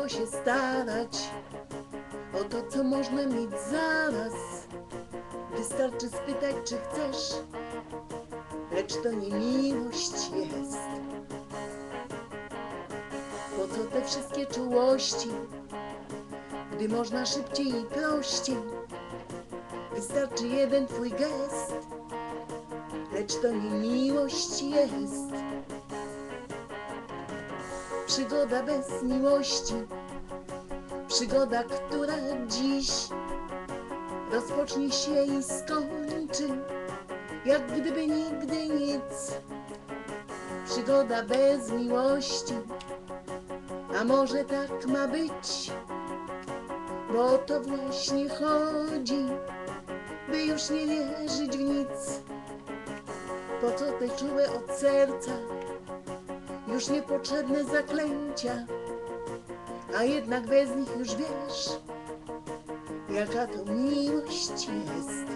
było się starać o to, co można mieć zaraz. Wystarczy spytać, czy chcesz, lecz to nie miłość jest. Po co te wszystkie czułości, gdy można szybciej i prościej? Wystarczy jeden twój gest, lecz to nie miłość jest. Przygoda bez miłości, przygoda, która dziś rozpocznie się i skończy, jak gdyby nigdy nic. Przygoda bez miłości, a może tak ma być, bo o to właśnie chodzi, by już nie wierzyć w nic. Po co te czułe od serca, już niepotrzebne zaklęcia, a jednak bez nich już wiesz, jaka to miłość jest.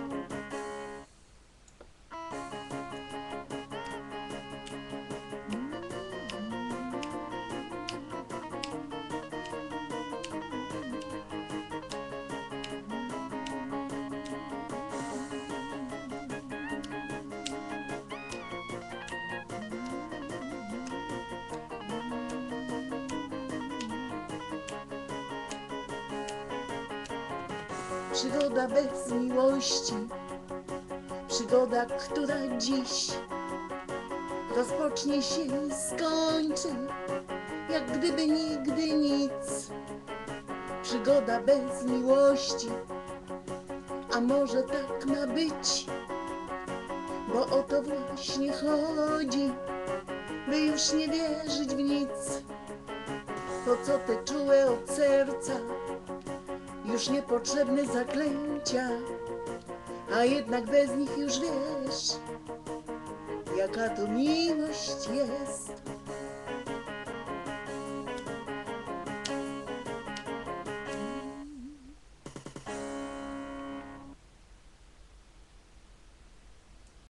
Przygoda bez miłości, przygoda, która dziś rozpocznie się i skończy, jak gdyby nigdy nic. Przygoda bez miłości, a może tak ma być, bo o to właśnie chodzi, by już nie wierzyć w nic. Po co te czułe od serca, już niepotrzebne zaklęcia, a jednak bez nich już wiesz, jaka to miłość jest.